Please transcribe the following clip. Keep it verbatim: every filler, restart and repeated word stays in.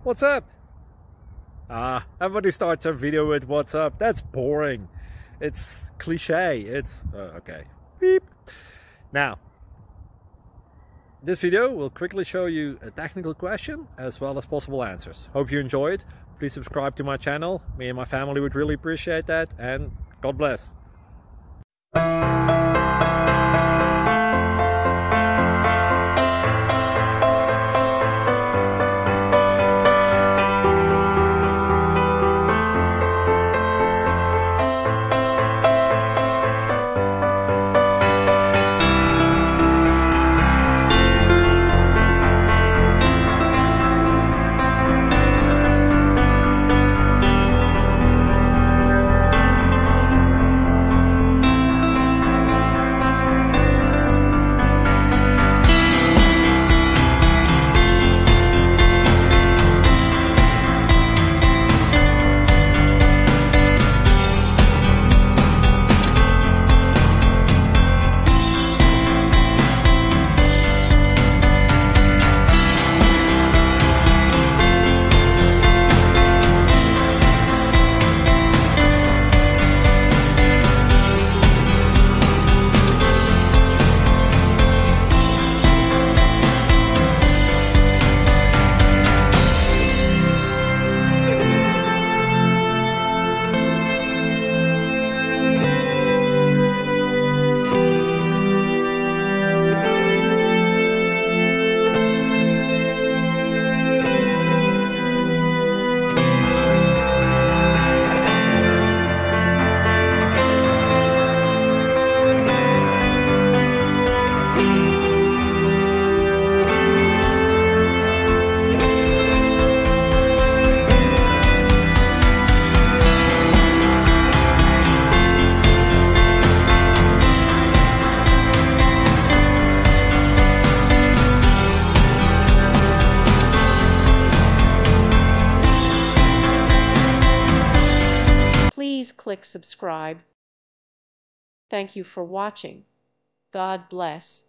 What's up? Ah, everybody starts a video with what's up. That's boring. It's cliche. It's uh, okay. Beep. Now, this video will quickly show you a technical question as well as possible answers. Hope you enjoy it. Please subscribe to my channel. Me and my family would really appreciate that, and God bless. Please click subscribe. Thank you for watching. God bless.